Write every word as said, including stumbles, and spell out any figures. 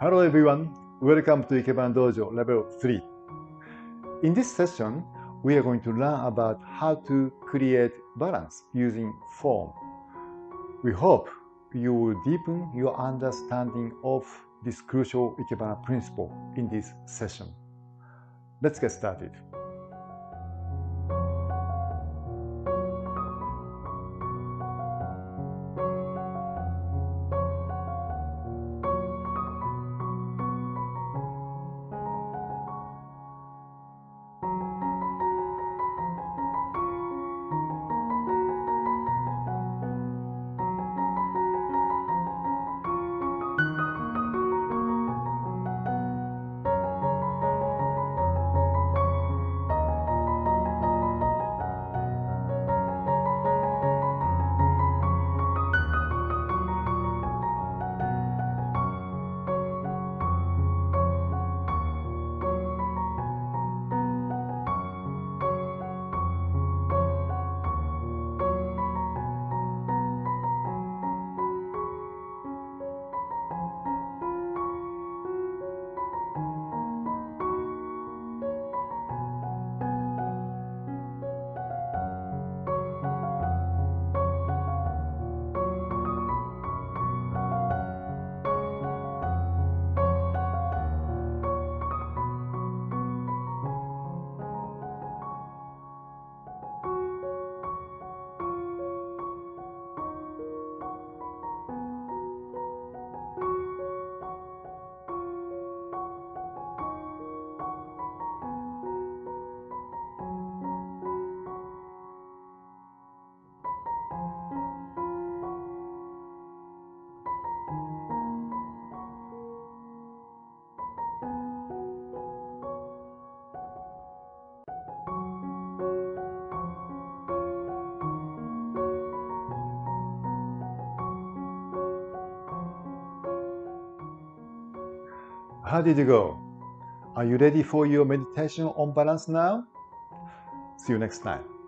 Hello everyone, welcome to Ikebana Dojo level three. In this session, we are going to learn about how to create balance using form. We hope you will deepen your understanding of this crucial Ikebana principle in this session. Let's get started. How did you go? Are you ready for your meditation on balance now? See you next time.